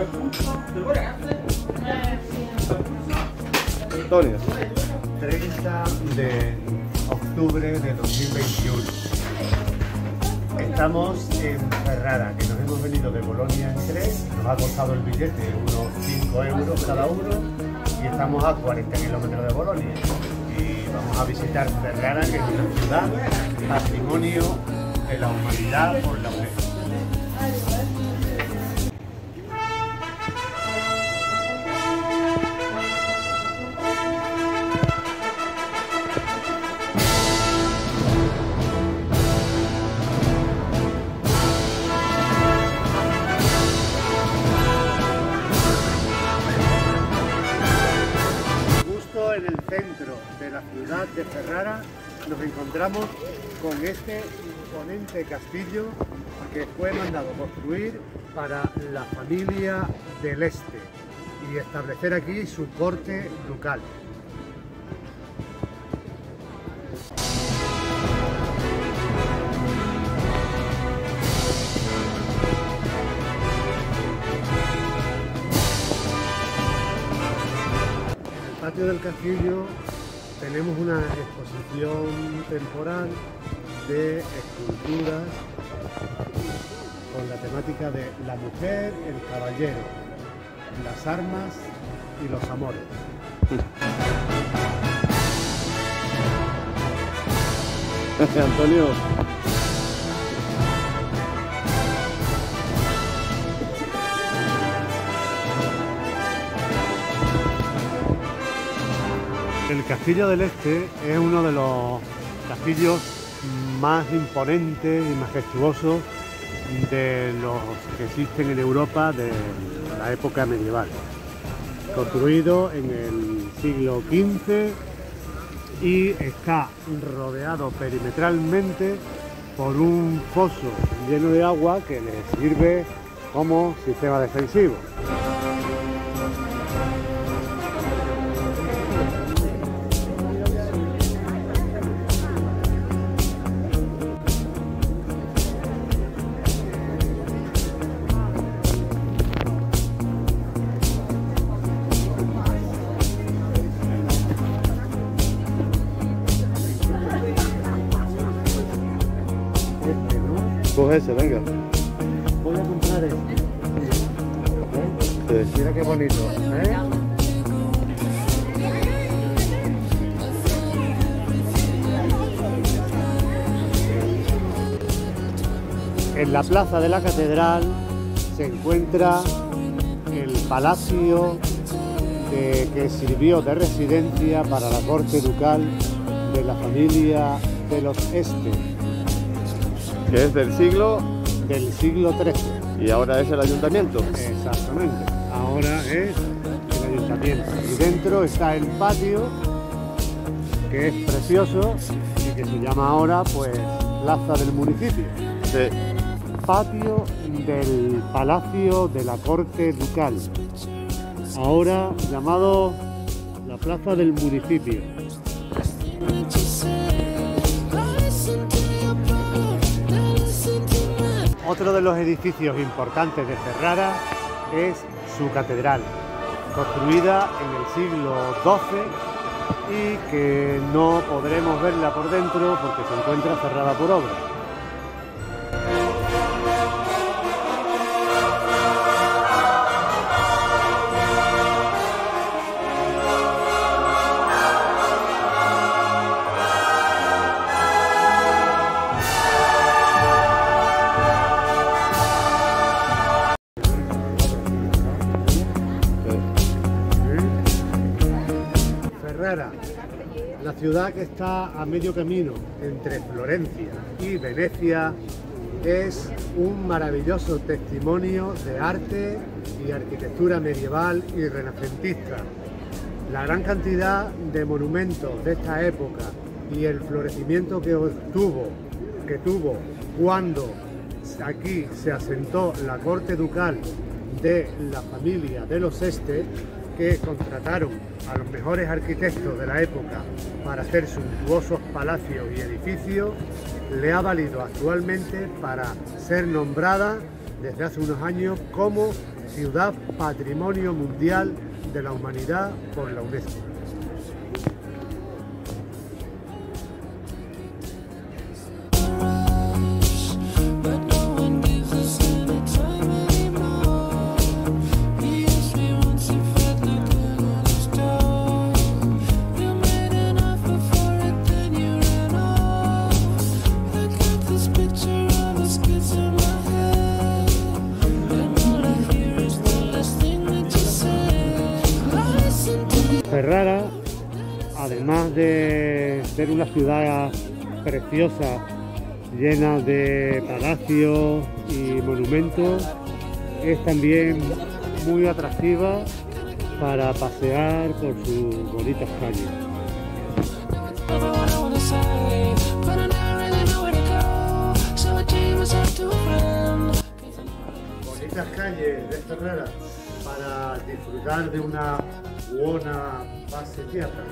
Antonio. 30 de octubre de 2021. Estamos en Ferrara, que nos hemos venido de Bolonia en tren, nos ha costado el billete unos 5 euros cada uno y estamos a 40 kilómetros de Bolonia. Y vamos a visitar Ferrara, que es una ciudad patrimonio de la humanidad por la UNESCO. En el centro de la ciudad de Ferrara nos encontramos con este imponente castillo que fue mandado construir para la familia del Este y establecer aquí su corte ducal. En el patio del castillo tenemos una exposición temporal de esculturas con la temática de la mujer, el caballero, las armas y los amores. Antonio. El Castillo del Este es uno de los castillos más imponentes y majestuosos de los que existen en Europa de la época medieval. Construido en el siglo XV y está rodeado perimetralmente por un foso lleno de agua que le sirve como sistema defensivo. Coge ese, venga. Voy a comprar este. Sí. Mira qué bonito, ¿eh? En la plaza de la catedral se encuentra el palacio que sirvió de residencia para la corte ducal de la familia de los Este. Que es del siglo XIII. y ahora es el ayuntamiento. Exactamente, ahora es el ayuntamiento. Y dentro está el patio, que es precioso y que se llama ahora pues Plaza del Municipio. Sí. Patio del Palacio de la Corte Ducal, ahora llamado la Plaza del Municipio. Otro de los edificios importantes de Ferrara es su catedral, construida en el siglo XII y que no podremos verla por dentro porque se encuentra cerrada por obra. Ferrara, la ciudad que está a medio camino entre Florencia y Venecia, es un maravilloso testimonio de arte y arquitectura medieval y renacentista. La gran cantidad de monumentos de esta época y el florecimiento que tuvo cuando aquí se asentó la corte ducal de la familia de los Este, que contrataron a los mejores arquitectos de la época para hacer suntuosos palacios y edificios, le ha valido actualmente para ser nombrada desde hace unos años como Ciudad Patrimonio Mundial de la Humanidad por la UNESCO. Ferrara, además de ser una ciudad preciosa, llena de palacios y monumentos, es también muy atractiva para pasear por sus bonitas calles. Bonitas calles de Ferrara para disfrutar de una buena paseata.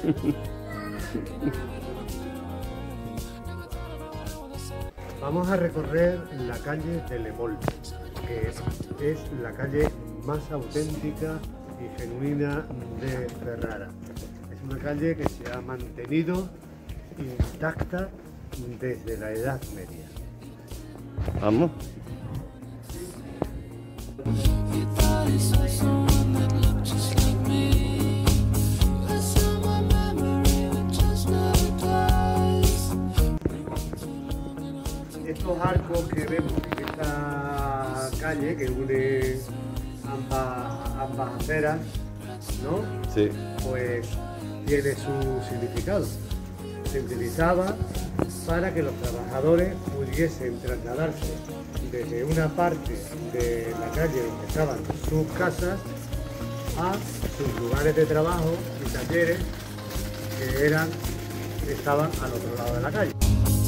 Vamos a recorrer la calle de Le Mol, que es la calle más auténtica y genuina de Ferrara. Es una calle que se ha mantenido intacta desde la Edad Media. Vamos. Estos arcos que vemos en esta calle que une ambas aceras, ¿no? Sí. Pues tiene su significado. Se utilizaba para que los trabajadores pudiesen trasladarse desde una parte de la calle donde estaban sus casas a sus lugares de trabajo y talleres que estaban al otro lado de la calle.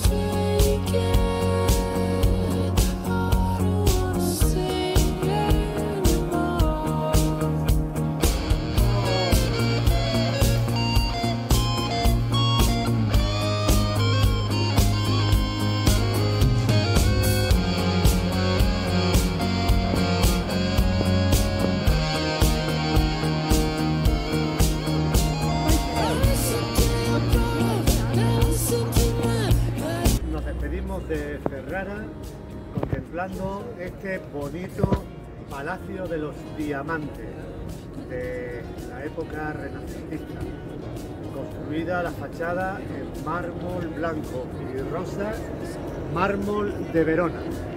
De Ferrara, contemplando este bonito Palacio de los Diamantes de la época renacentista, construida la fachada en mármol blanco y rosa, mármol de Verona.